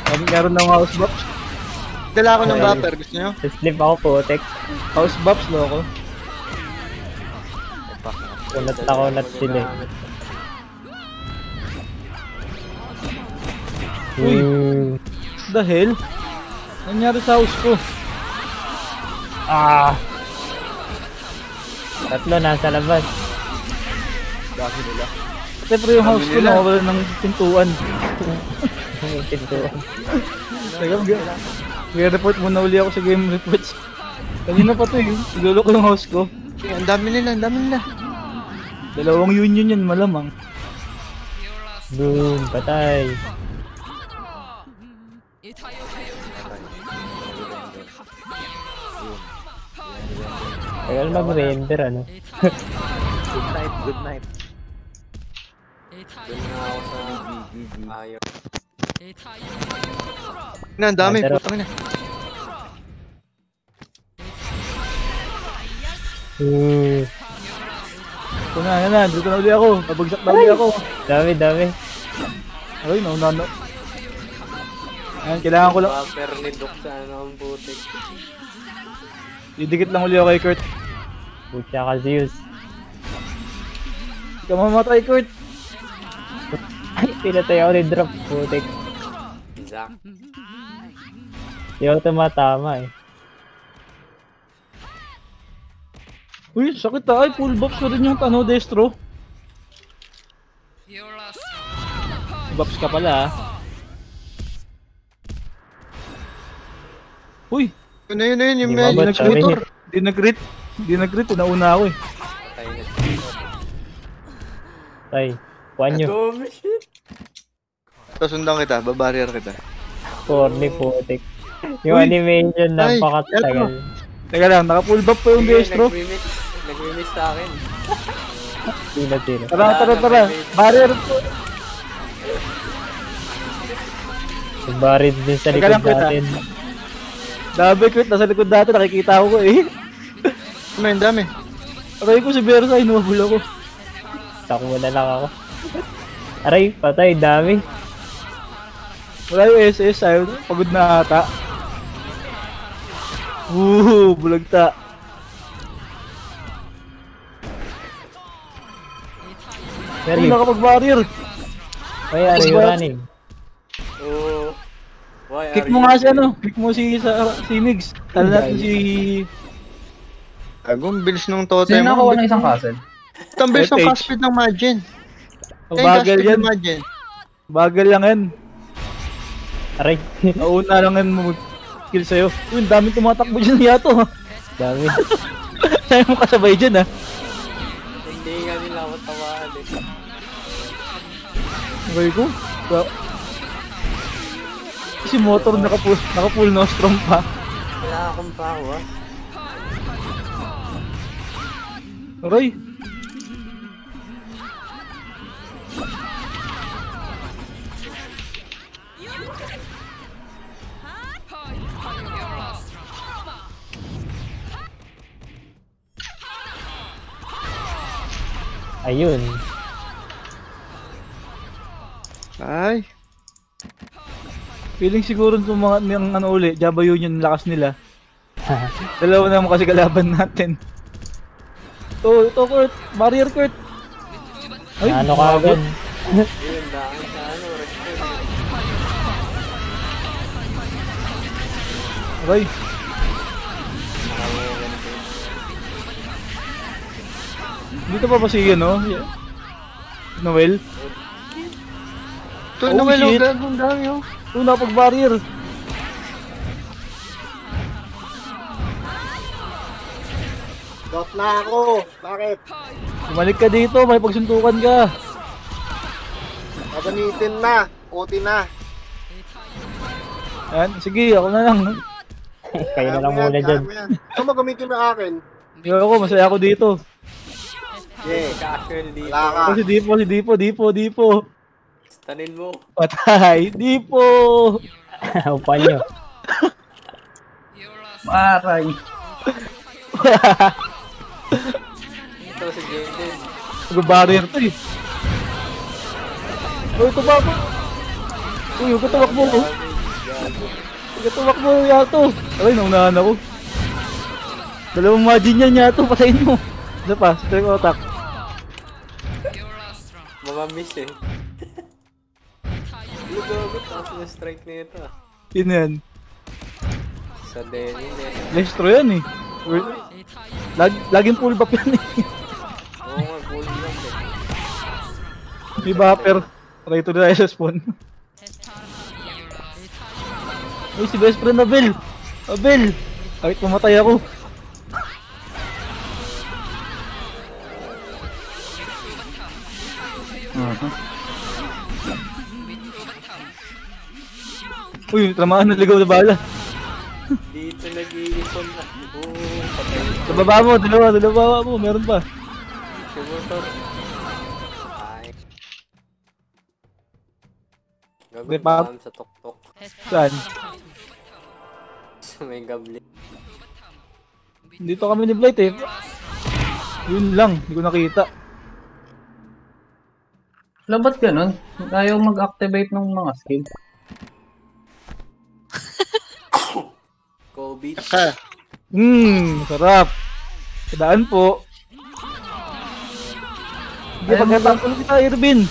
Meron ng house bops. Dala ako ng buffer, gusto nyo? Sleep ako po, tek. House bops, loko. Kunat sila. Uy! The hell? Nangyari sa house ko? Ah! Tatlo nasa labas. Dami nila. Kasi pero yung house ko nawawala ng pintuan. May pintuan. Teka, mag-report muna uli ako sa game reports. Kanina pa to eh. Igulo ko yung house ko. Ang dami nila, ang dami nila. Dalawang union yan, malamang. Boom, patay. Tagal mag-render ano. Good night, good night. Doon na ako sa GG. Ayaw. Ang dami, Pero- putang ina. Ito na, dito na uli ako. Nabagsak na uli ako. Dami. Ay, nauna. Ayan, kailangan ko lang. Buffer ni Doc sa ano ang putik. Didikit lang uli ako kay Kurt. Pucha ka Zeus. Hindi ka mamatay, Kurt. Ay, pinatay ako ni drop. Putik. Zach. Di ako tumatama eh. Uy, sakit ah. Ay, full buffs na rin yung ano, Destro. Buffs ka pala ah. Uy, Yun na yun, yung Di may ba, nag-motor. di nag-crit, nauna ako eh. Patay na. Tay, kuhan nyo. Dumi shit. Tapos sundan kita, babarrier kita. Corny putik. Yung Uy! animation Ay, napakatagal. Teka lang, naka-full buff pa yung Sige, Destro. nag-remix sa akin. Tira. Tara. Barrier po. Nagbarid din sa Teka lang, likod Kurt, natin. Dami, Kurt. Nasa likod dati, nakikita ko eh. Ang dami. Aray ko si Versa, inuwabol ako. Takbo na lang ako. Aray, patay, dami. Wala yung SS, ayaw na. Pagod na ata. Bulagta. Pero Uy, nakapag-barrier. why are you running? Oo. Why Kick are mo you- nga siya, no? Kick mo si Migs. Tala natin si... Agong bilis ng totem Sino nakuha ng isang castle? Ang bilis ng FH. cast speed ng Majin. Bagal yan. Majin. Bagal lang yan. Aray, Nauna lang yan mag-kill sa'yo. Uy, ang daming tumatakbo dyan yato. dami. Sa'yo mo kasabay dyan, ha? Hindi nga nila ako tawaan eh. Sabay ko. Si motor naka-full nostrum pa. Wala akong pawa. Aray. Ayun. Ay. Feeling siguro itong mga yung ano uli, Java Union lakas nila. Dalawa naman kasi kalaban natin. Ito Kurt, barrier Kurt. Ay, Ano ka agad? Yun, daan sa ano, rescue. Aray. Dito pa ba si ano? Noel? Ito, Oh, Noel, shit. ang dami oh. Ito nakapag-barrier. Dot na ako. Bakit? Bumalik ka dito, may pagsuntukan ka. Gagamitin na. Uti na. Yan, sige, ako na lang. Kayo na lang muna dyan. Gusto mo gamitin mo akin? Hindi ako, masaya ako dito. Yeah. Casual dito. Wala ka. Si Dipo. Tanin mo. Patay, Dipo. Upan nyo. Maray. Ito si Jaden. Mag-barrier to eh. Uy, ito ba ako? Uy, huwag ka tumakbo ko. Gago. Sige, tumakbo yato. Ay, naunahan ako. Dalawang Majin yan yato, patayin mo. Isa pa, strike attack. Mga miss eh. Yung gago, taas na strike na ito ah. Yun yan. Sa Denny eh. Destro yan eh. Laging full buff yan eh. Oo nga, cool lang eh. May buffer. Try to the spawn. Uy, si best friend Abel! Abel! Kahit pumatay ako. Uy, tamaan na ligaw na bala. Dito nag-iipon na. Oo, patay. Sa baba mo, dalawa mo, meron pa. Si motor. Ay. Gago, Di pa- sa tok-tok. Saan? Sa may gabli. Dito kami ni Blight eh. Yun lang, hindi ko nakita. Wala ba't ganun? Ayaw mag-activate ng mga skill. Kobe. Ka. Sarap. Kadaan po. Hindi, pagkatapos kita, Irvin.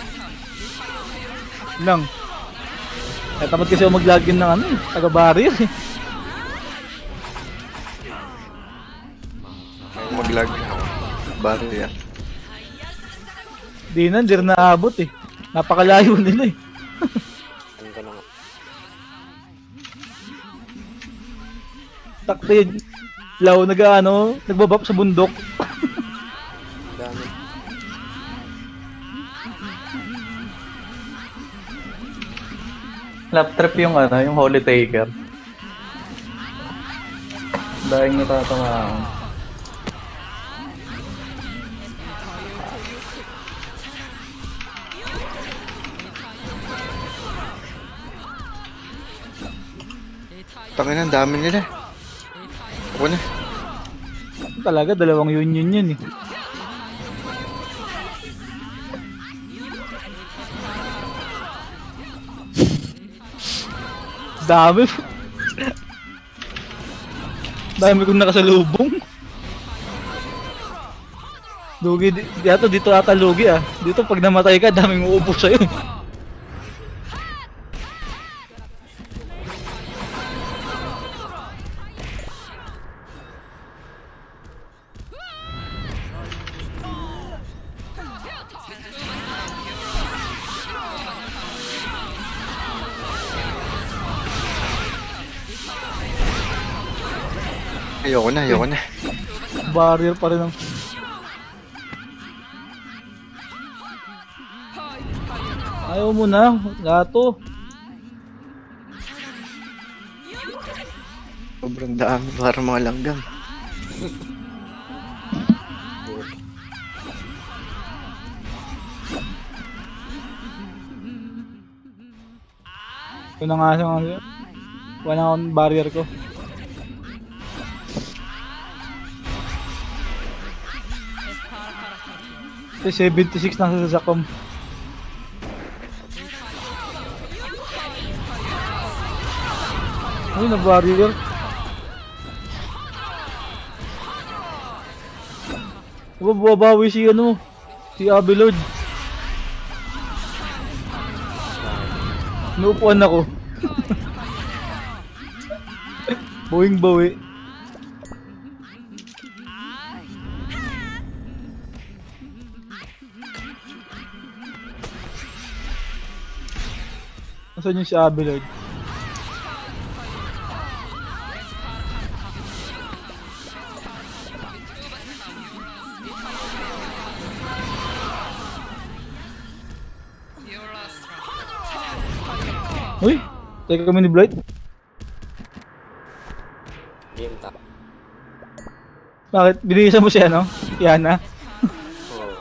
Lang. Kaya tamad kasi ako mag-login ng ano eh, taga-barrier eh. Mag-lag na ako. Barrier. Di na, hindi rin naabot eh. Napakalayo nila eh. Ano ka na nga? Takto yun. Law, nagbabap sa bundok. Dami. Lap trip yung yung Holy Taker. Dahil natatamaan. Tangin ang dami nila. Ako na. Talaga, dalawang union yun eh. Dami. Dami kong nakasalubong. Lugi, dito ata lugi ah. Dito pag namatay ka, daming uupo sa'yo. Ayoko na. Barrier pa rin ang... Ayaw mo na, gato. Sobrang dami para mga langgam. Ito na nga siya nga. Wala akong barrier ko. Ito 76 na sa sakom. Uy, na-barrier. Bumabawi si si Abelod. Nuupuan ako. Bawing bawi. Nasaan yung si Abelod? Uy! Teka kami ni Blight. Game tap. Bakit? Binilisan mo siya, no? Yana? Oo.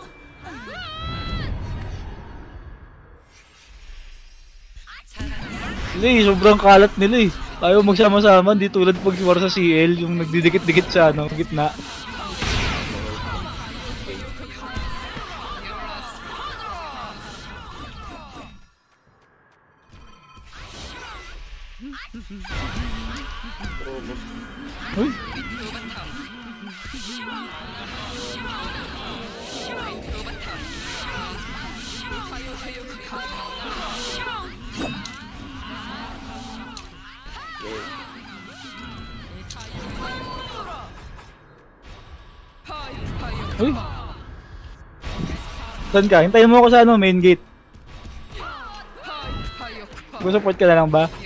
Hindi, sobrang kalat nila eh. Ayaw magsama-sama, di tulad pag war sa CL, yung nagdidikit-dikit sa gitna. Uy! Uy! Saan ka? Hintayin mo ako sa ano, main gate. Support ka na lang ba?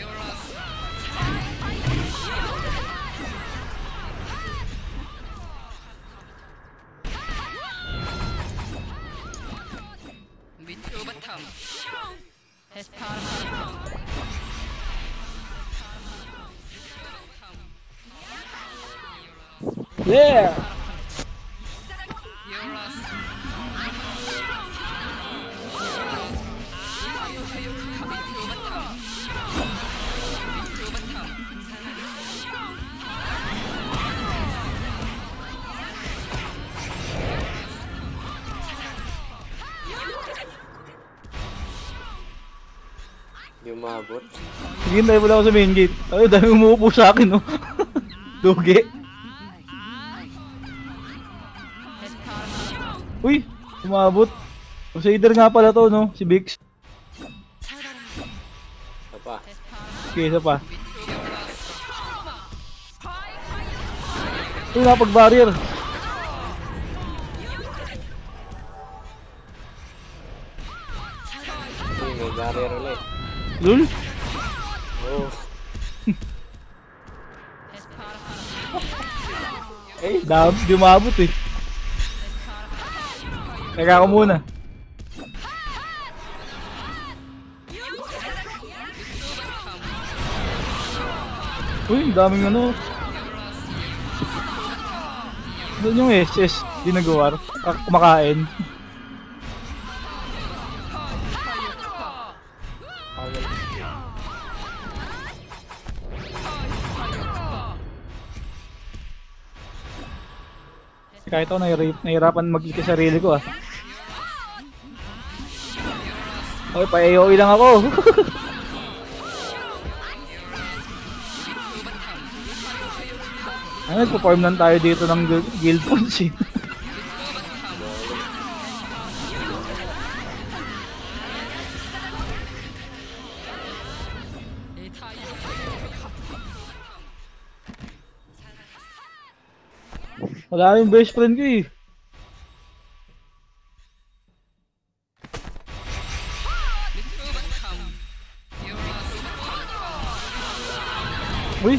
Yeah! Yung mabot. Sige, tayo wala ako sa main gate. Ay, dami umuupo sa akin, no? Dugi. Uy, umabot. Crusader nga pala to, no? Si Bix. Ito pa. Okay, isa pa. Uy, napag-barrier. Uy, may barrier ulit. Lul? Oh. Di umabot eh. Teka ko muna. Uy, daming ano. Doon yung SS, di nagawa. Kumakain. Kahit ako nahirapan mag-ika sarili ko ah. Okay, pa-AOE lang ako. Ano, nagpo-farm lang tayo dito ng guild points eh. Wala yung best friend ko eh. Uy!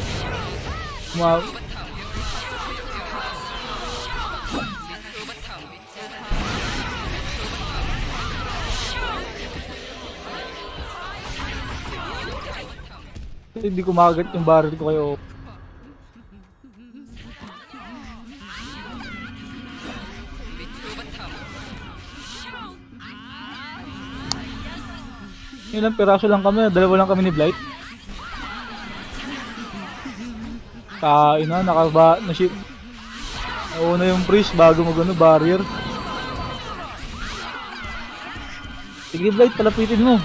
Hindi ko makagat yung barrel ko kayo. Ilang piraso lang kami, dalawa lang kami ni Blight. Kain na, na-ship. Nauna yung priest bago mag-ano, barrier. Sige Blight, palapitin mo.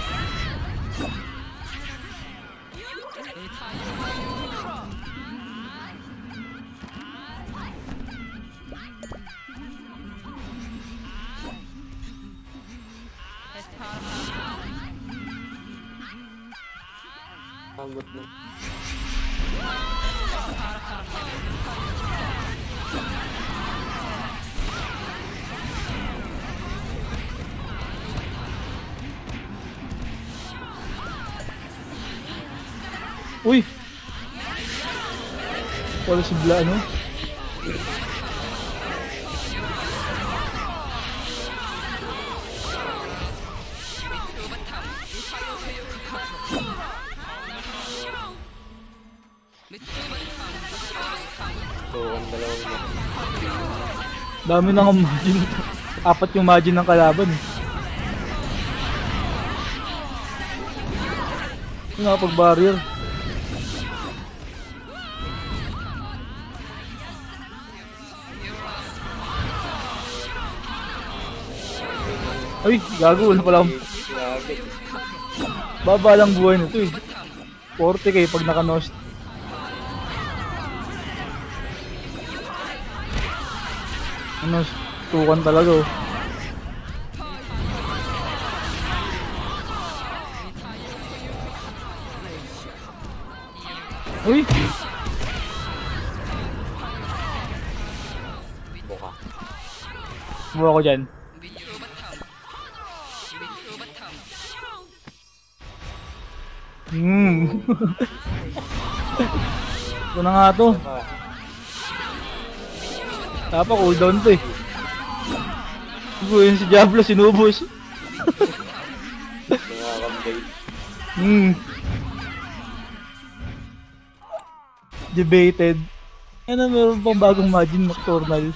Ambot na. Uy! Wala si Bla, ano? So, ang dalawang na. Dami nang margin. Apat yung margin ng kalaban eh. Yung nakapag-barrier. Ay, gago, wala pala akong Grabe. baba lang buhay nito eh. 40k pag naka-nost. Ano, tukan talaga oh. Uy! Buka. Buha ko dyan. Ito na nga to. Pa. Tapa cooldown to eh. Yun si Diablo sinubos. Nakakambay. Debated. Ano meron pang bagong Majin Nocturnal.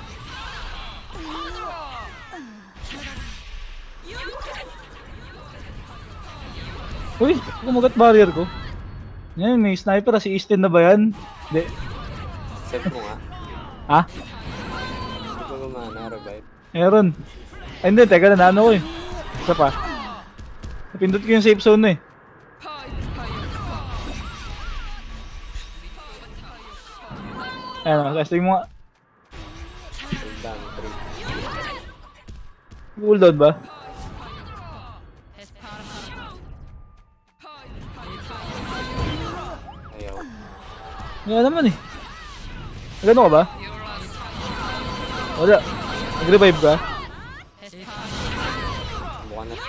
Uy, kumagat barrier ko. Yan, may sniper. Si Easton na ba yan? Hindi. Set mo nga. Ha? Hindi ko gumana, revive. Meron. Ay hindi, teka na, naano ko eh. Isa pa. Napindot ko yung safe zone eh. Ayan o, testing mo nga. Cooldown, 3. Cooldown ba? Ayaw. Wala naman eh. Gano'n ka ba? Wala. Nag-revive ka? Buka na.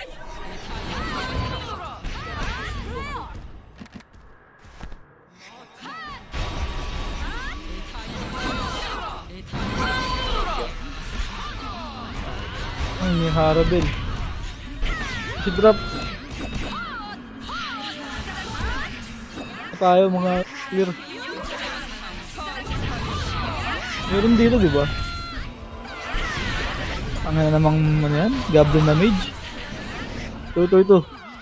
Ay, may Harabel. Si drop. Tayo mga clear. Meron dito, di ba? Ang ano namang ano yan? Goblin na mage. Ito.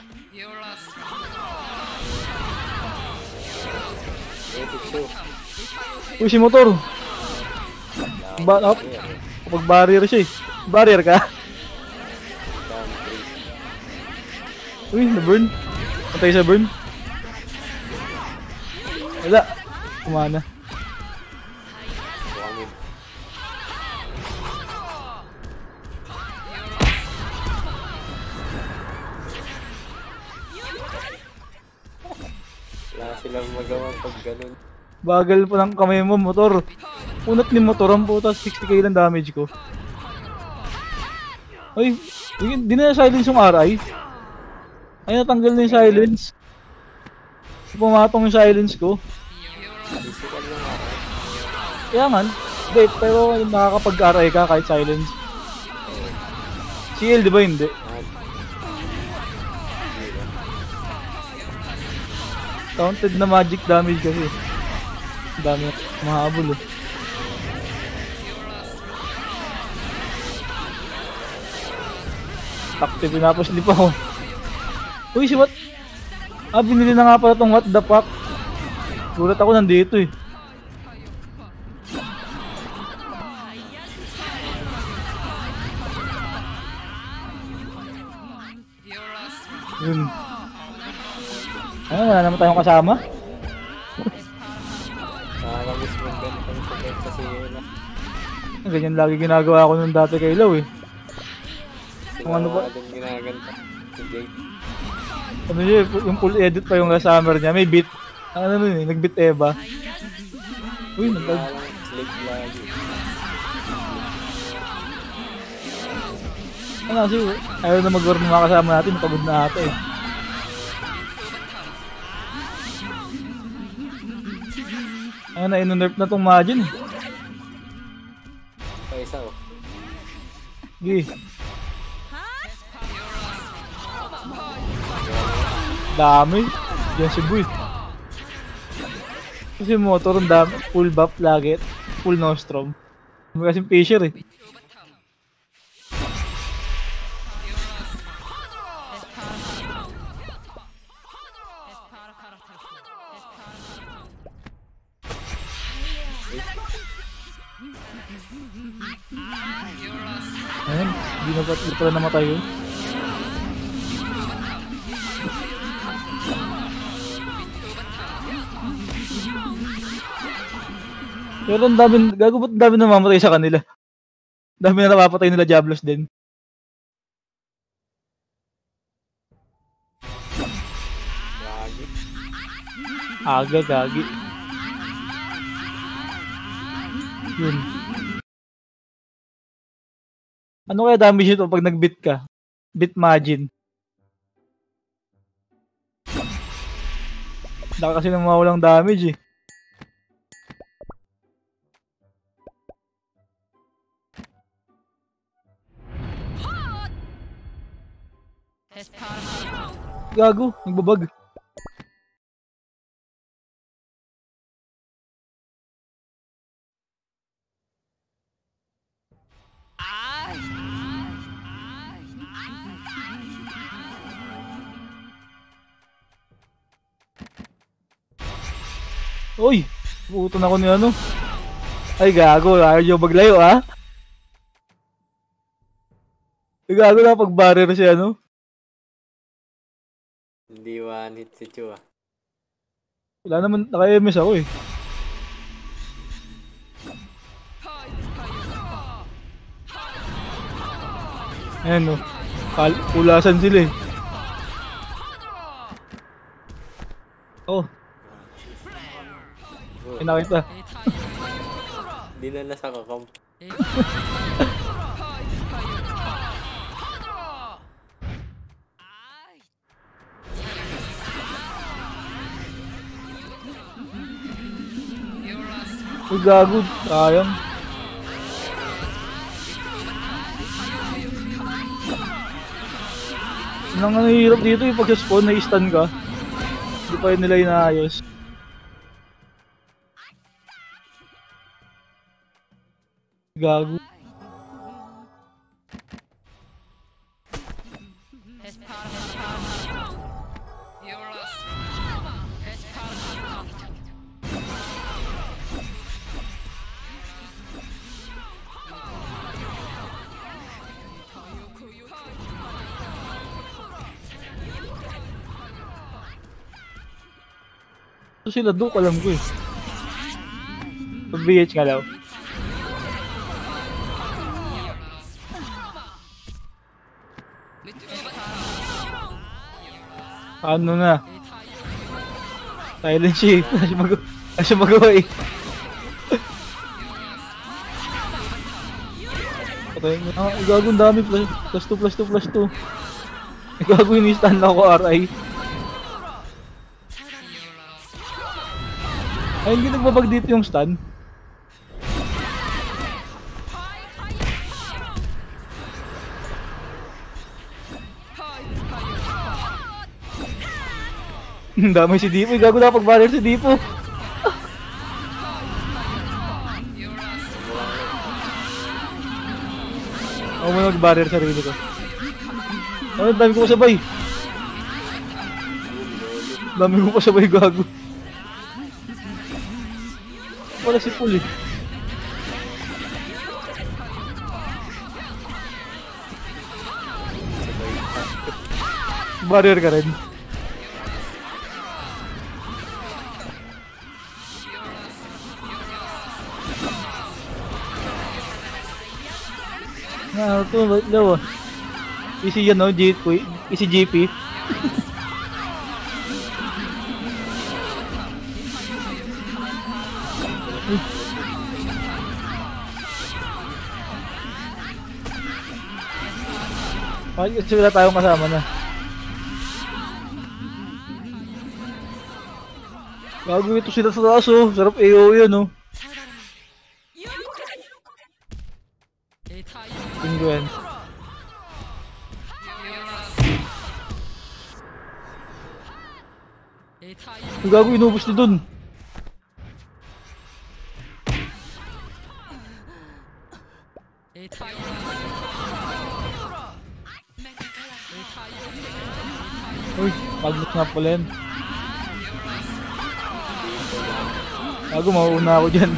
Uy, si motor. Kapag barrier siya eh. Barrier ka? Down, 3. Uy, na-burn. Patay sa burn. Wala. Kumana. Buka mid. Wala silang magawa pag ganun. Bagal po ng kamay mo, motor. Unat ni motor ang puta, 60k lang damage ko. Ay, di na silence yung RI. Ay, natanggal na yung silence. Pumatong yung silence ko. Physical yung araw. Kaya man, hindi, pero nakakapag-RI ka kahit silence. CL, di ba hindi? Counted na magic damage kasi. Ang dami mahabol eh. Takti, pinapaslip ako. Uy, si what? Ah, binili na nga pala tong what the fuck. Gulat ako nandito eh. Yun. Ano, wala naman tayong kasama? Nakakamiss mo ganitong sakit kasi yun. Ganyan lagi ginagawa ko nung dati kay Law eh. Kung ano ba? Din ginaganta. Si Jake. Ano yun, yung full edit pa yung last summer niya, may beat. Ano nun eh, nag-beat Eva. Uy, Wala lang. Slave lagi. ano kasi, ayaw na mag-war ng mga kasama natin, pagod na ata eh. Ayun na, inu-nerf na tong Majin eh. Pa isa oh. Sige. Dami. Yan si Boy. Kasi motor ang dami. Full buff lagi. Full nostrum. May kasing Fisher eh. Ayun, hindi na ba't ito na namatay yun? Pero ang dami, gago ba't ang dami namamatay sa kanila? Dami na napapatay nila Diablos din. Gagi. Aga, gagi. Yun. Ano kaya damage ito pag nag-bit ka? Bit margin. Laka kasi nang mawalang damage eh. Gago, nagbabag. Uy! Puuton ako ni ano. Ay gago, ayaw nyo maglayo ah. Ay gago na pag-barrier si ano. Hindi one hit si Chu ah. Wala naman, naka-MS ako eh. Ayan o. Ulasan sila eh. Oh. Pinakita. Hindi na nasa kakamp. Uy gago, sayang. Nang ano hirap dito yung pag-spawn na i-stun ka. Hindi pa yun nila inaayos. Gago. So sila Duke, alam ko eh. Pag-BH nga daw. Ano na? Silent shift. Nasa magawa eh. Patay nga. Ah, igagong dami. Plus 2, plus 2, plus 2. Igagong ini-stand lang ako RI. Ay, hindi nagbabag dito yung stun. Dami si Dipo. Gago na pag-barrier si Dipo. Ako muna mag-barrier sarili ko. Ano, dami ko pasabay. Dami ko pasabay, gago. Wala si Pool eh. Barrier ka rin. Nah, ito ba daw? Easy yan no, easy GP. Ay, kasi wala tayong kasama na. Gago ito sila sa taas oh. Sarap AO yun oh. Tinggo yan. Gago inubos ni dun. Uy, pagod nga pala yan. Gago, mauuna ako dyan.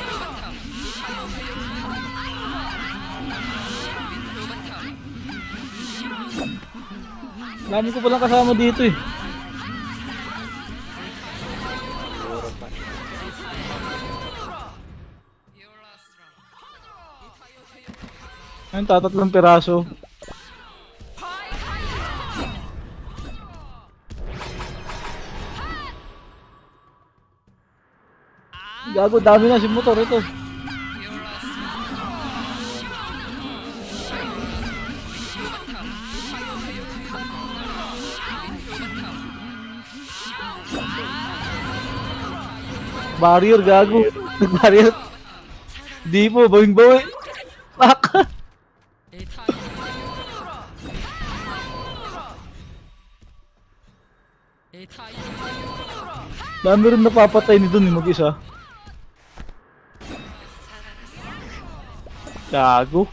Dami ko palang kasama dito eh. Ayun, tatatlong piraso. Gago, dami na si motor ito. Barrier, gago. Barrier. Di po, bawing-bawi. Fuck. Dami rin napapatay ni dun mag-isa. Gago.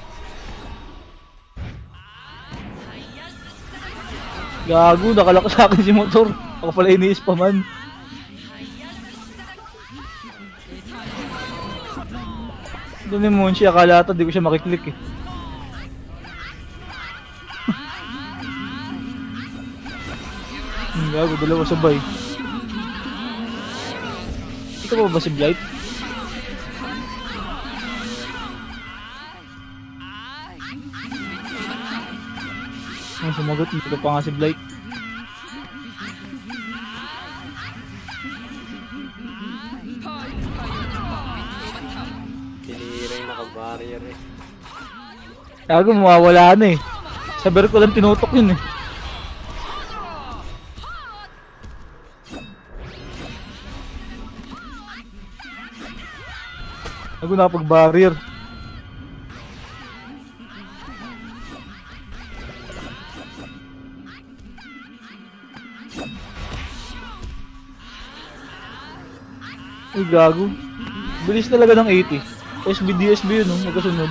Gago, nakalak sa akin si motor. Ako pala ini-spaman. Doon yung Monchi, akala ata di ko siya makiklik eh. Gago, dalawa sabay. Ito ba si Blight? Ay, sumagot, hindi ko pa nga si Blight. Tinira yung naka-barrier eh. Gago, mawawala na eh. Saber ko lang tinutok yun eh. Gago, nakapag-barrier. Ay, gago. Bilis talaga ng 80. SB-DSB yun, no? Magkasunod.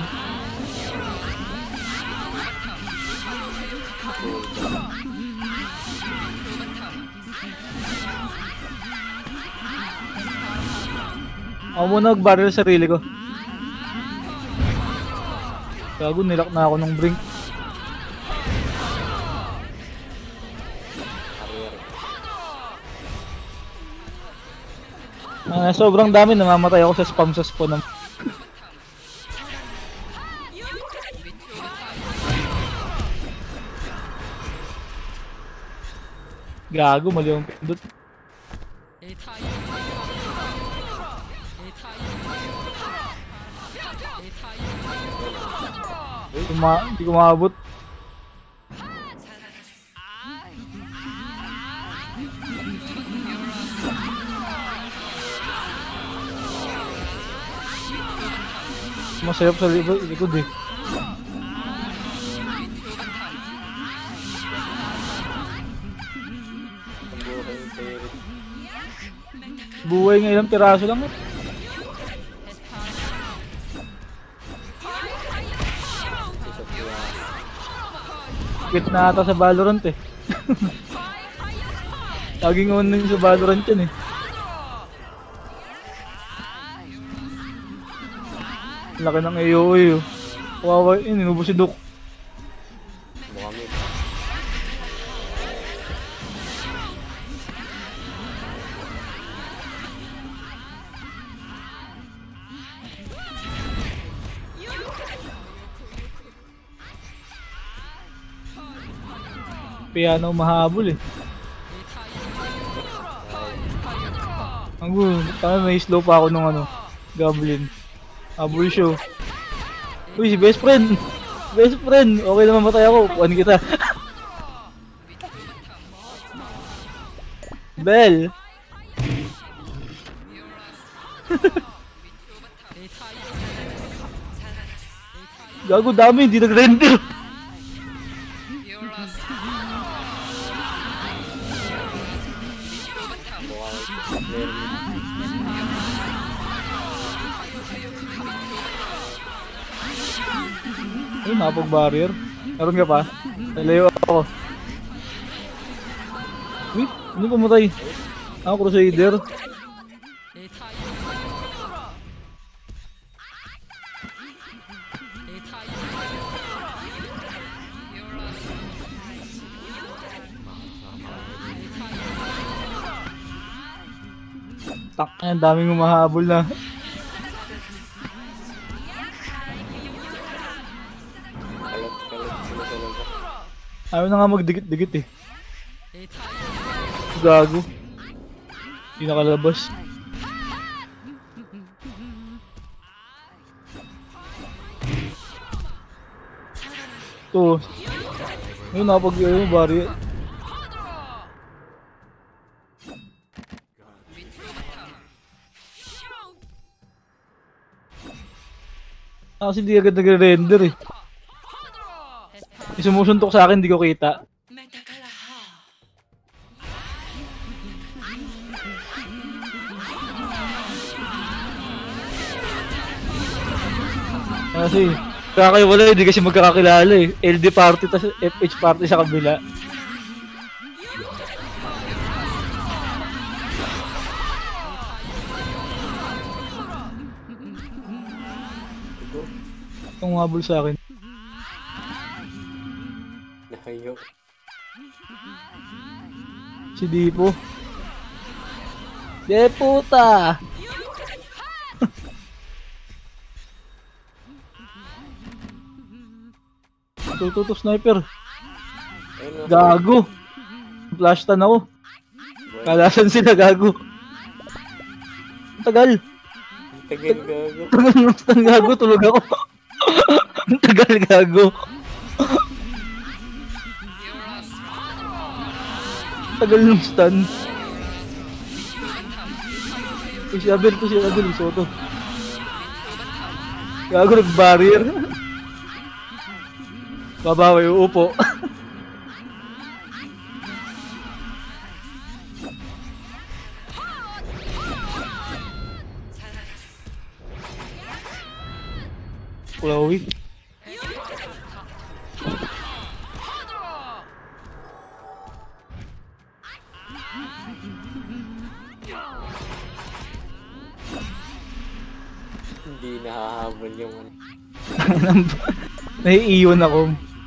Ako muna mag-barrel sa sarili ko. Gago, nilak na ako ng brink. Sobrang dami, namamatay ako sa spam sa spawn ng... Gago, mali yung pindot. Hindi ko maabot. Masayap sa likod eh. Buhay nga ilang piraso lang eh. Quit na ata sa Valorant eh. Laging unin sa Valorant yan eh. Laki ng AOE oh. Kawawa yun, inubos si Duke. Mukhang Piano mahabol eh. Ang gulo, may slow pa ako nung ano, Goblin. Habol show. Uy, si best friend! Best friend! Okay naman matay ako, upuan kita. Bell! Gago, dami, hindi nag-render! Ay, nakapag-barrier. Meron ka pa? Nalayo ako. Uy, ano pumatay? Ako, Crusader. Tak, ang daming humahabol na. Ayaw na nga magdikit-dikit eh. Gago. Hindi nakalabas. Ito. Ayun, nakapag-ayun yung barrier. Kasi hindi agad nagre-render eh. Yung sumusuntok sa akin, hindi ko kita. Kasi, kakaiwala, hindi kasi magkakakilala eh. LD party, tas FH party sa kabila. Itong habol sa akin. Nakayo. Si Dipo. Deputa! Tututo sniper. Ayun, Gago. Flash tan ako. Kalasan sila gago. Ang tagal. Tagal gago. Ang gago, tulog ako. Ang tagal gago. Ang tagal ng stun. Si Abel to, si Abel, Soto. Gago, nag-barrier. Babawi, uupo. Chloe. Hindi nahahabol yung ano. Naiiwan ako.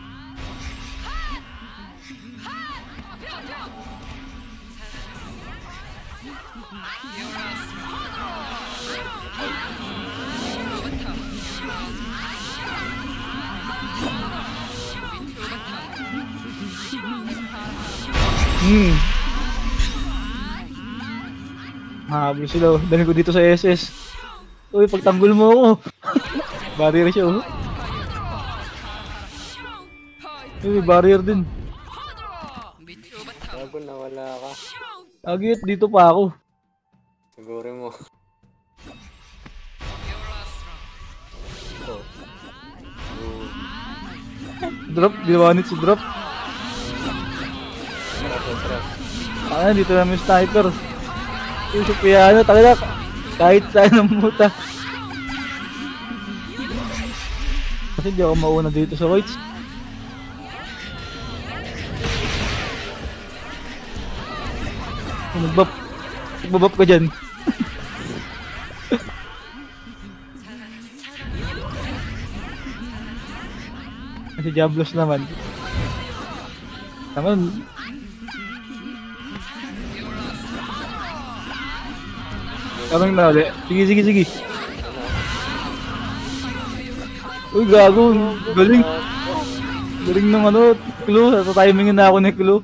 Mahabol sila. Dali ko dito sa SS. Uy, pagtanggol mo ako. Barrier siya, oh. Uy, barrier din. Gago, nawala ka. Agit, dito pa ako. Siguro mo. Oh. Drop, ginawanit si drop. Trap. Ah, dito namin sniper. Yung si Piano, talaga. Kahit saan ang muta. Kasi di ako mauna dito sa whites. Nagbap. Nagbabap ka dyan. Kasi Diablos naman. Naman. Kaming na ulit. Sige. Uy, gago. Galing. Galing ng ano, clue. Sa timingin na ako ni clue.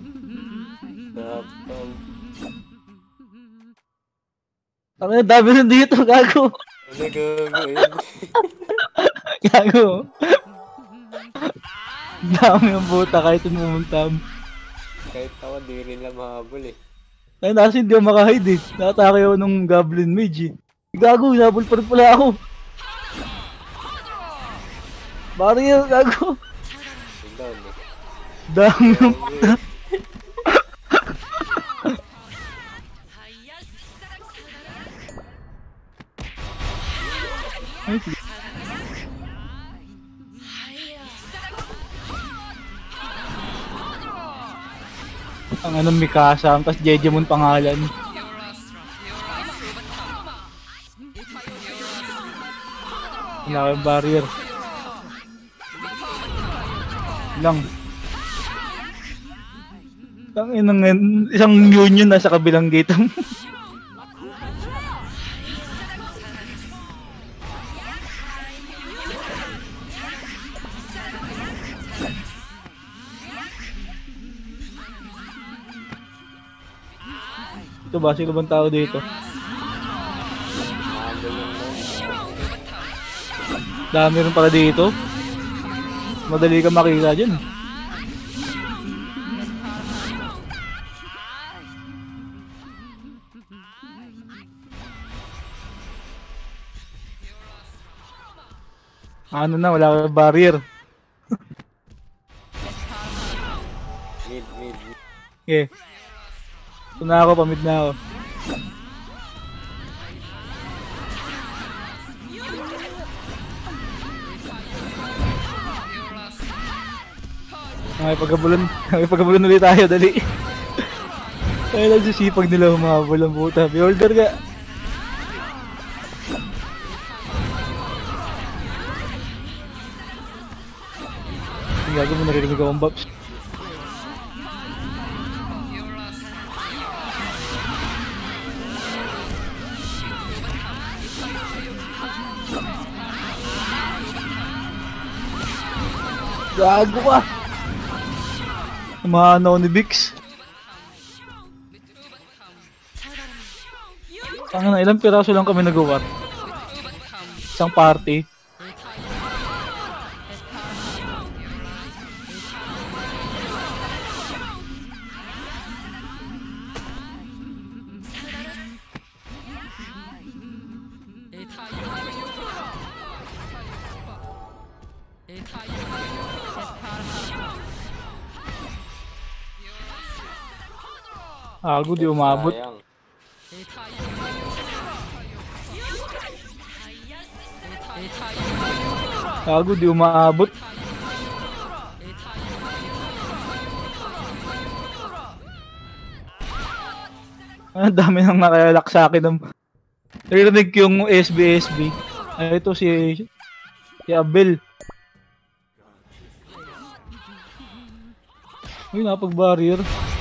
Ang dami na dito, gago. Ano gago? Gago. Dami ang buta kahit umumuntam. Kahit ako, di rin lang mahabol eh. Ay, nasa hindi ako makahide eh. Nakatake ako nung Goblin Mage eh. Gago, hinabol pa rin pala ako. Barrier, gago. Down eh. Dami ng puta. Ay, sige. Ang anong Mikasa, ang tas Jejemon pangalan. Wala kang barrier. Lang. Ang inang isang union nasa kabilang gate. Ito ba? Sino bang tao dito? Mahabol yung lang. Dami rin pala dito. Madali ka makita dyan. Ano na, wala ka barrier. Mid, mid. Okay. Ito na ako, pamid na ako. May pagkabulan ulit tayo, dali. Kaya lang sisipag nila humabol ang puta. Beholder ka. Ang gago mo, narinig akong bops. Gago ka! Umahanaw ni Bix. Tangina, ilang piraso lang kami nagawa. Isang party. Ago, di umabot. Sayang. Ago, di umabot. Ang dami nang nakalak sa akin ng... Narinig ko yung SB. Ay, ito si Abel. Uy, napag-barrier.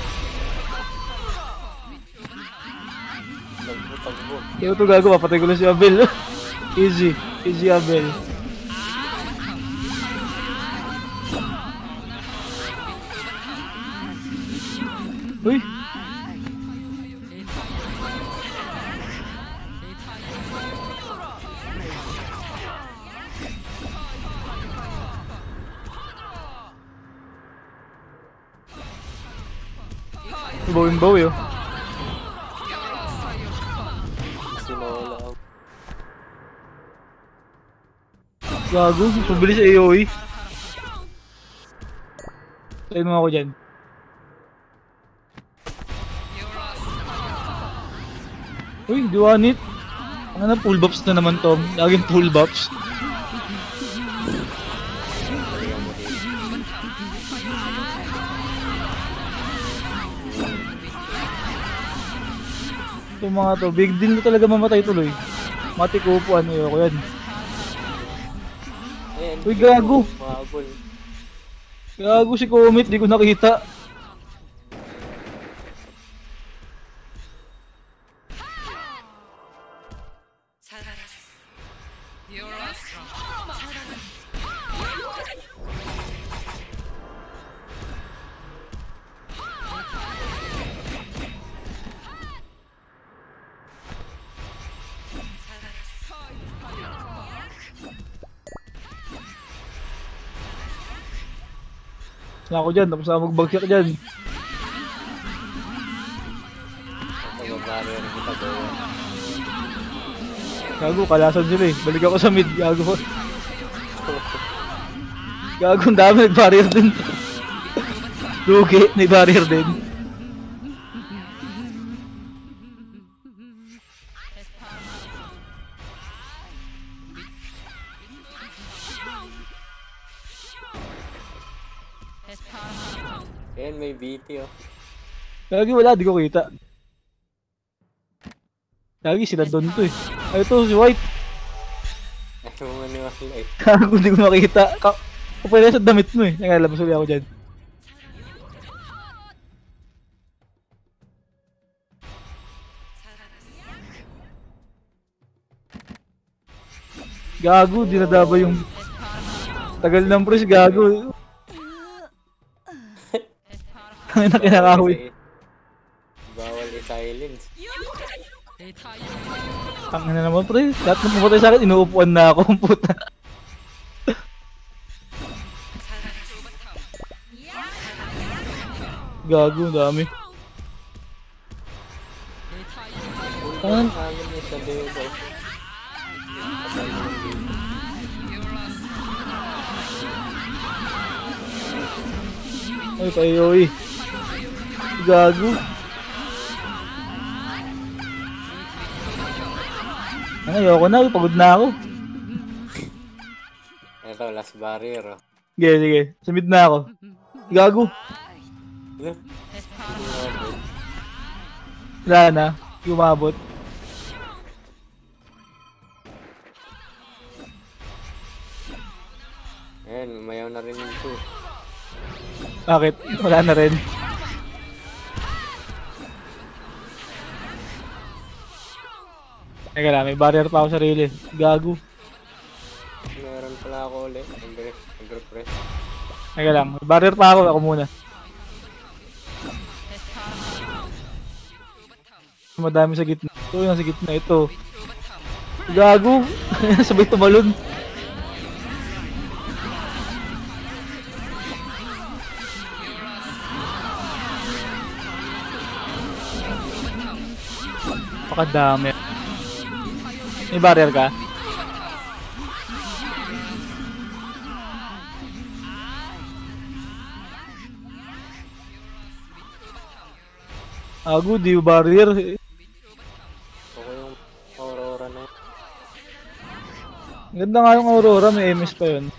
Tagbo. Kaya ito gago, papatay ko lang si Abel. Easy Abel. Uy! Bawing-bawi oh. Sinola ako. Gago, mabilis sa AOE. Tayo mo ako dyan. Uy, duwanit. Ano na, full buffs na naman to. Laging full buffs. Itong mga to, big deal na talaga mamatay tuloy. Mati ko po, ano yun, ako yan. Ayan. Uy, gago. Mahabol. Gago si Comet, di ko nakita. Wala ako dyan, tapos na magbagsak dyan. Nagbabarrier kita gawa. Gago, kalasan sila eh. Balik ako sa mid, gago. Gago, ang dami, nag-barrier din. Lugi, nag-barrier din. Ayan, may BT oh. Lagi wala, di ko kita. Lagi sila doon to eh. Ay, ito si White. Ayaw mo maniwala eh. Gago, di ko makita. Kapag sa damit mo eh. Nakalabas ulit ako dyan. Gago, dinadaba yung... Tagal ng press, gago. Ang ina kinakahoy. Bawal is silence. Ang na naman pre, lahat ng pumatay sa akin, inuupuan na ako, puta. Gago, ang dami. Ang amin niya sa Leo. Ay, payoy. Gago. Ano, ayoko na, pagod na ako. Ito, last barrier. Oh. Sige, sige. Sa mid na ako. Gago. Ano? Wala na. Umabot. Ayan, mayaw na rin yung 2. Bakit? Wala na rin. Teka lang, may barrier pa ako sa sarili. Gago. Meron pala ako ulit. Nag-refresh. Teka lang, may barrier pa ako. Ako muna. Madami sa gitna. Ito yung sa gitna. Ito. Gago. Sabay tumalon. Pakadami. May barrier ka? Good, di barrier. Okay yung Aurora na yun. Ganda nga yung Aurora, may MS pa yun.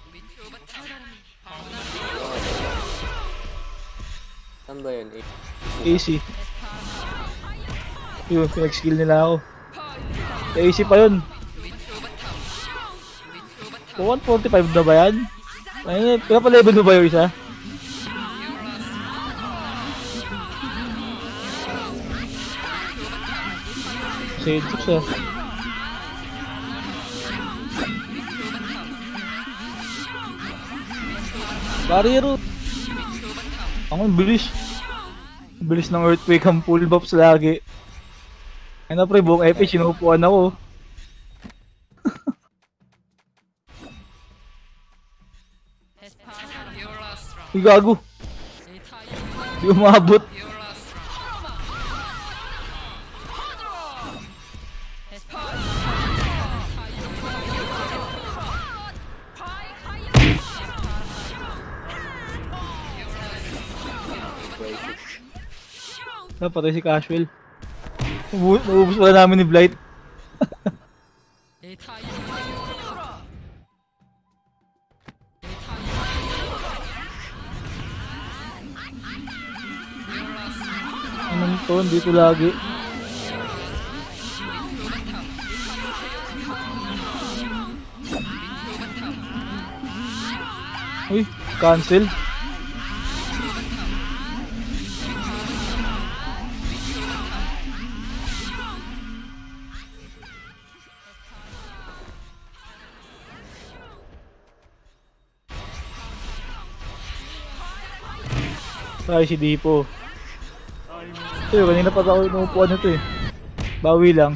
Saan ba yun? AC. Yun, pinag-skill nila ako. AC pa yun. 145 na ba yan? Ayun, pinapa-level mo ba yung isa? Sedux ah. Barrier. Ang bilis. Bilis ng earthquake ang full buffs lagi. Ano pre, buong epic sinupuan ako. Uy, gago. Di umabot. Napatay si Casual. Naubos pala namin ni Blight. Anong to? Dito lagi. Uy, cancel. Ay, si Dipo. Ito, kanina pa ako inuupuan nito eh. Bawi lang.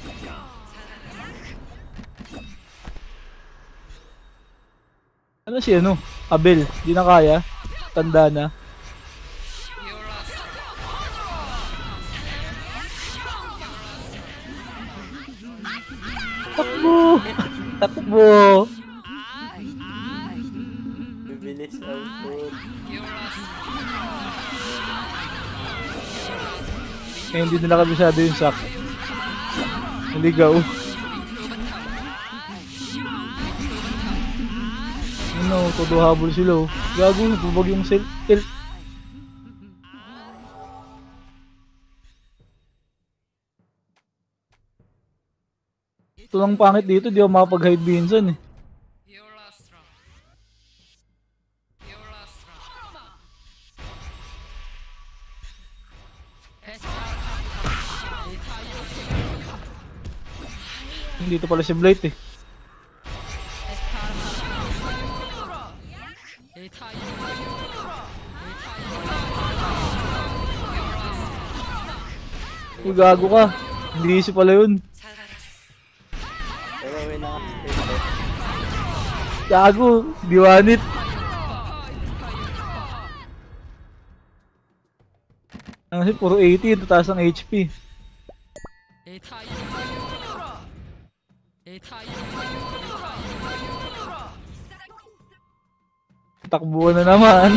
Ano si ano? Abel, di na kaya. Tanda na. Takbo! Takbo! Bibilis ang food. Eh, hindi nila kabisado yung sack. Naligaw. Ano, todo habol sila oh. Gago, bubag yung tilt. Ito lang pangit dito, di ako makapag-hide minsan eh. Dito pala si Blight eh. Uy, gago ka. Hindi easy pala yun. Pero may na. Gago, diwanit. Ano kasi, puro 80, tataas ang HP. Takbuhan na naman.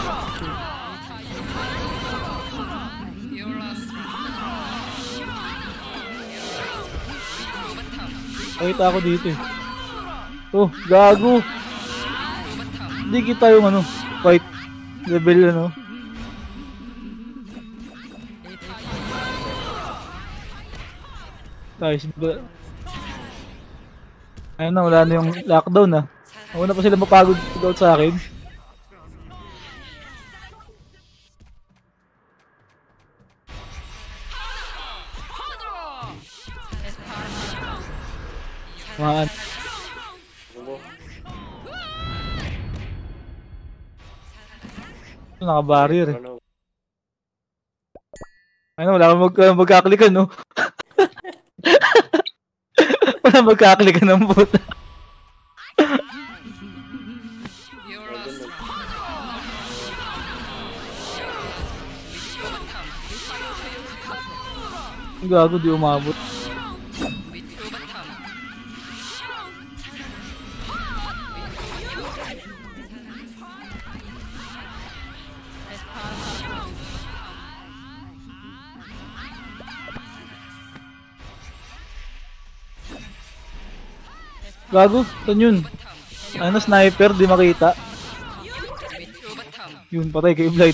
Pakita ako dito eh. Oh, gago. Hindi kita yung ano, fight level ano. Guys, ayun na, wala na yung lockdown na. Ako na pa sila mapagod sa akin. Mga naka-barrier eh. Ano? Ano, wala kang magkaklikan, no? Wala magkaklikan ng puta. Gago, di umabot. Gago, saan yun? Ano, sniper, di makita. Yun, patay kay Blight.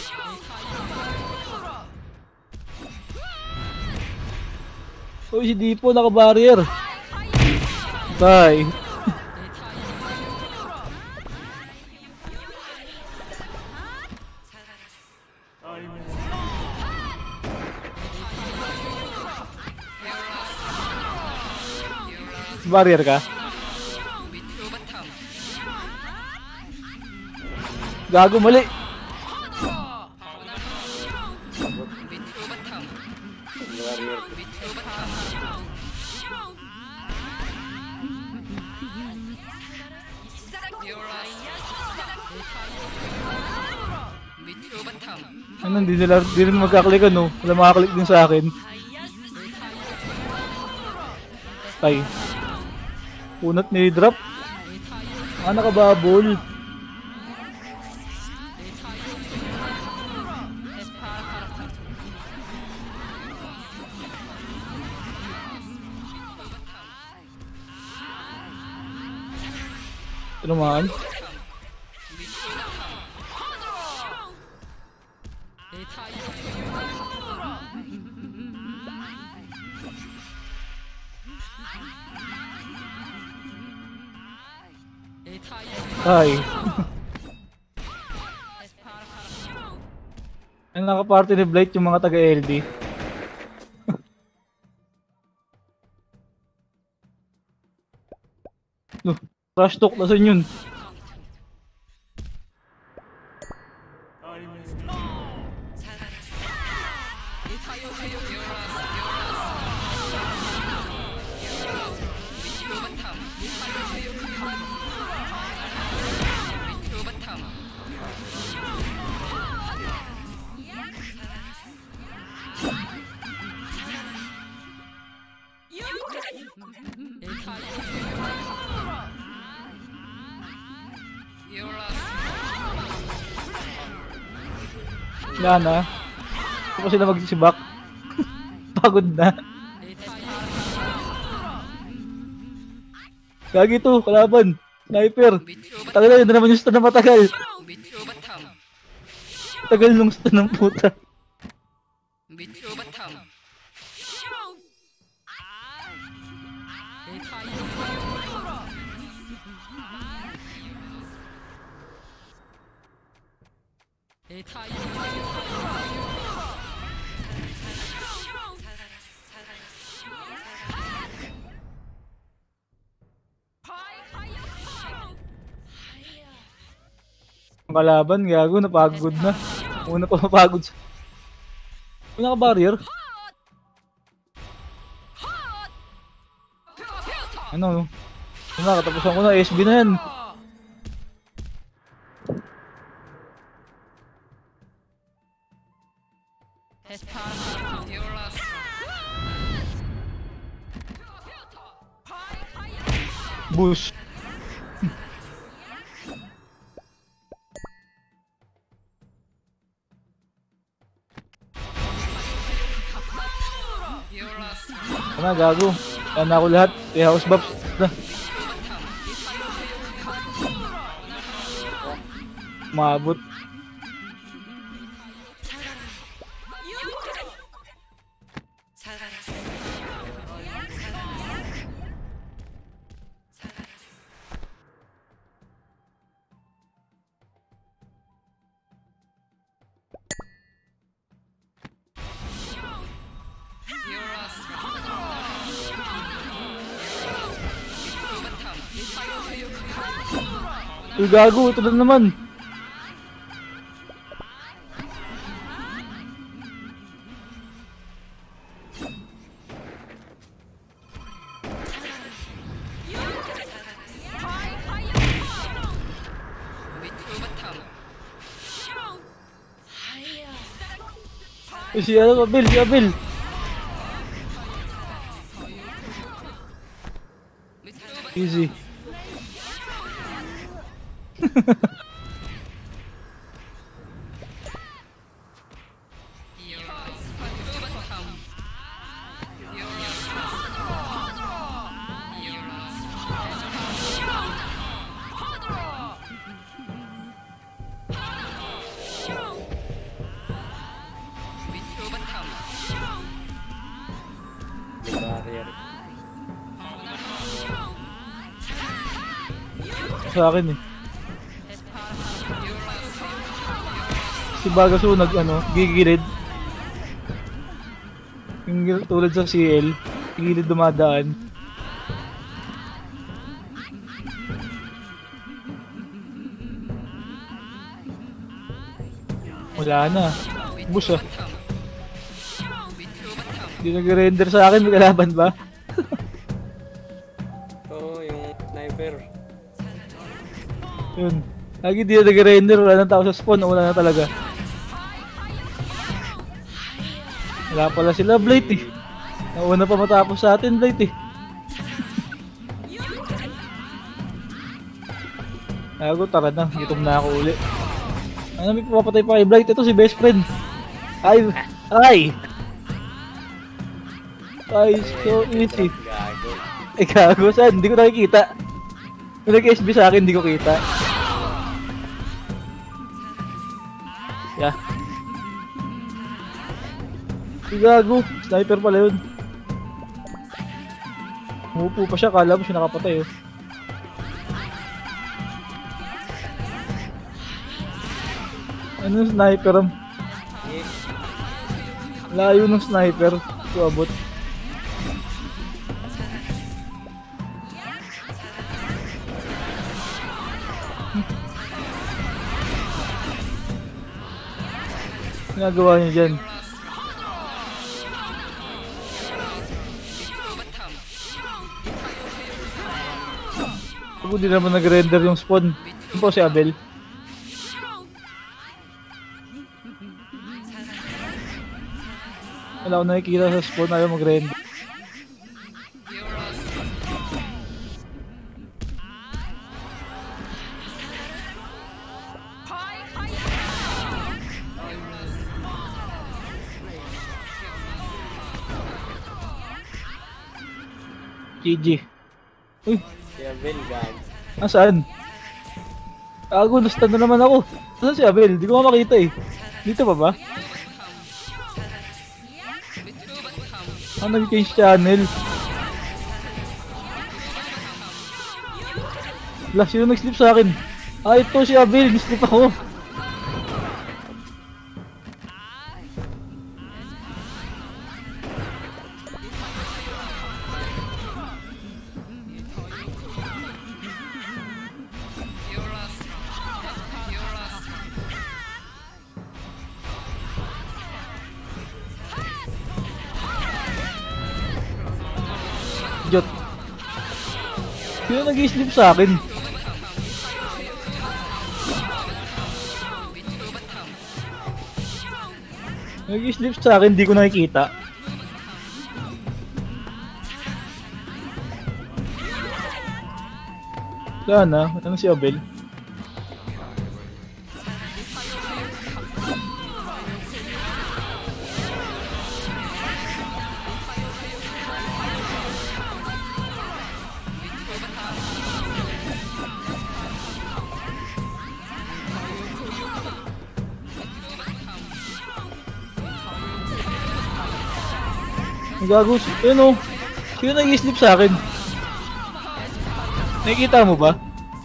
Uy, si Dipo, naka-barrier. Bye. Barrier ka? Gago, mali. Ano, di rin magkaklik ano. Wala makaklik din sa akin. Tay. Punat ni drop. Nakababol. Ito naman. Ay. Ang nakaparty ni Blight yung mga taga-LD. Trash talk na sa yun. Wala na. Hindi pa sila magsisibak. Pagod na. Gagi to, kalaban. Sniper. Tagal na yun naman yung stun na matagal. Tagal nung stun ng puta. Ang kalaban, gago, napagod na. Una pa mapagod. Una ka barrier? Ano? Ano, katapusan ko na. SB na yan. Bush. Ano, gago. Yan na ako lahat. Kaya house buffs. Na. Maabot. Uy, gago. Ito na naman. Uy, si Abel, si Abel. Easy. Barrier. Sa akin eh. Si Bagaso ano, gigilid. Yung tulad sa CL, gigilid dumadaan. Wala na. Bus ah. Hindi nag-render sa akin, may kalaban ba? Oo, yung sniper. Yun. Lagi di na nag-render, wala nang tao sa spawn, wala na talaga. Wala pala sila Blade eh. Nauna pa matapos sa atin Blade eh. Ako, tara na, gutom na ako uli. Ano, may papatay pa kay Blade, ito si best friend. Ay! Ay! Ay, so easy. Gago. Ay, gago, saan? Hindi ko nakikita. Yung nag-SB sa akin, hindi ko kita. Yeah. Ay, gago. Sniper pala yun. Umupo pa siya, kala mo siya nakapatay oh. Ano yung sniper? Layo ng sniper. Ito abot. Ginagawa niyo dyan. Ako di naman nag-render yung spawn. Ano po si Abel? Wala akong nakikita sa spawn, ayaw mag-render. GG. Uy, Si Abel, gago. nasaan? Gago, nasta na naman ako. Nasaan si Abel? Di ko makita eh. Dito pa ba? Nag-change channel. Wala, sino nag-sleep sa akin? Ah, ito si Abel, nag-sleep ako. Jot. Sino nag-i-sleep sa akin? Nag-i-sleep sa akin, di ko nakikita. Saan na? Ano si Abel? Gago, yun o. Sino nag-i-sleep sa akin? Nakikita mo ba?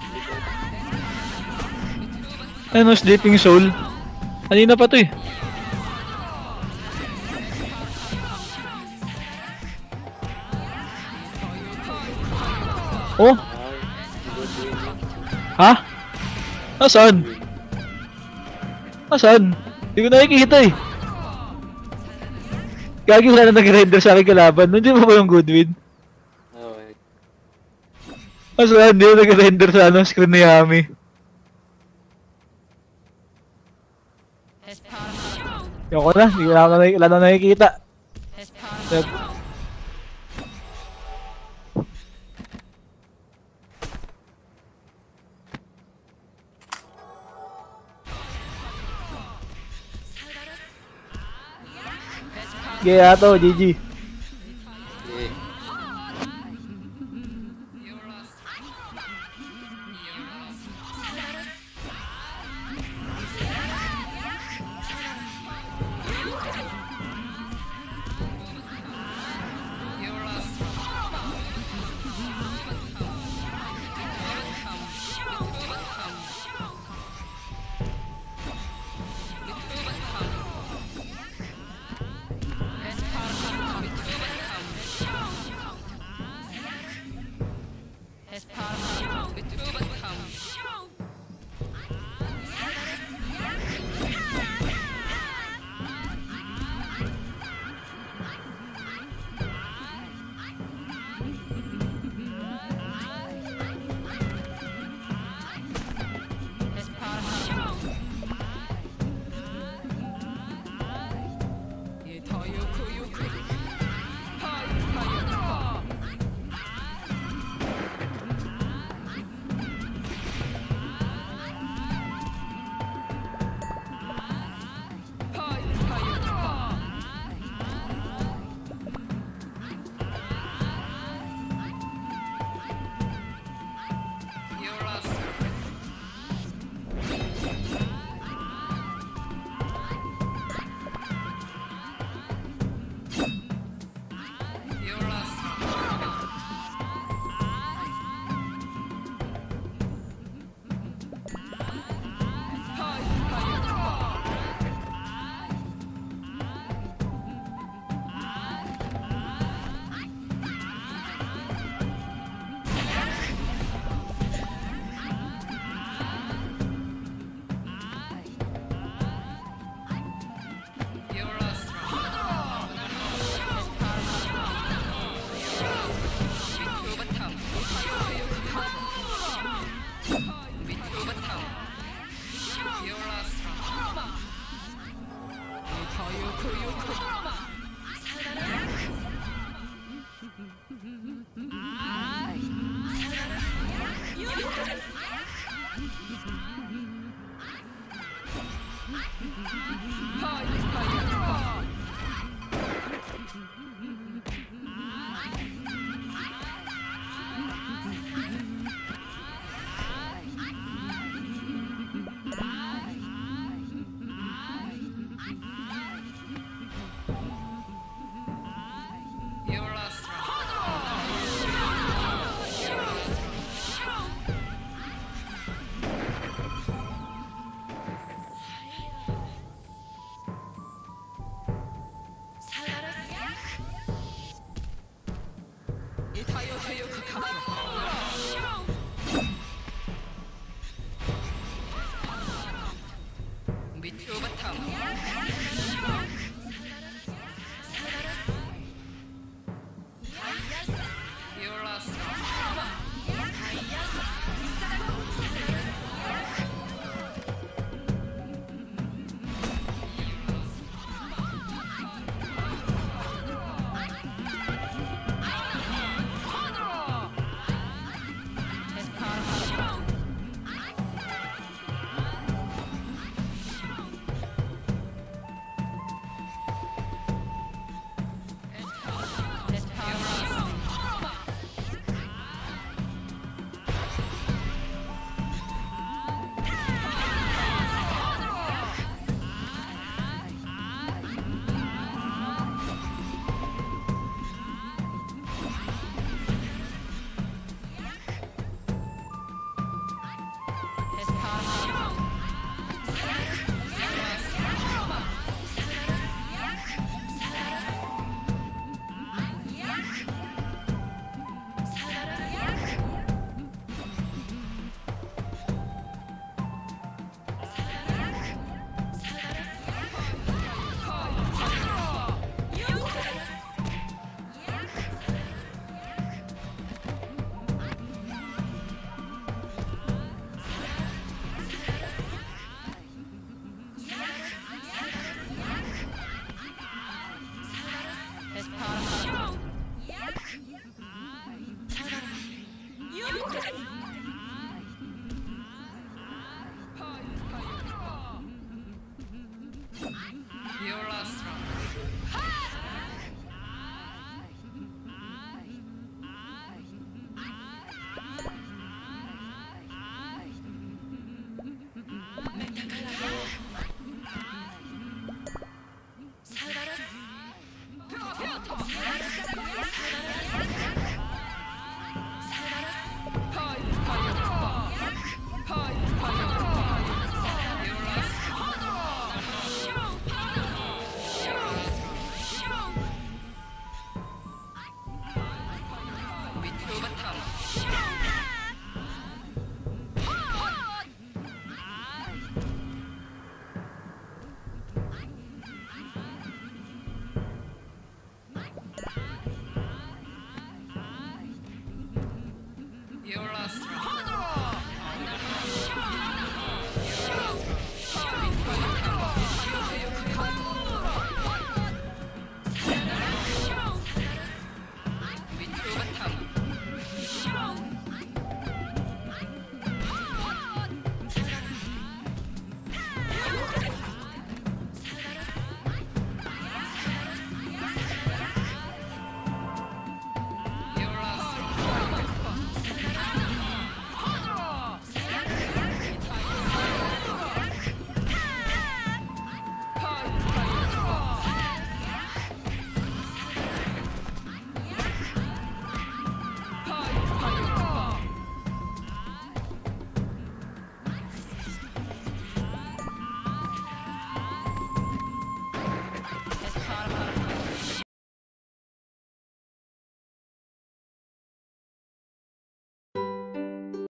Ano, sleeping soul? Kanina pa to eh. Oh? Ha? Nasaan? Nasaan? Hindi ko nakikita eh. Gagi wala na nag-render sa akin kalaban. Nandiyan pa ba yung Goodwin? Okay. Nasaan? Hindi na nag-render sa screen ni Yami. Yoko na, hindi wala na nakikita. Gaya to, GG. Yeah.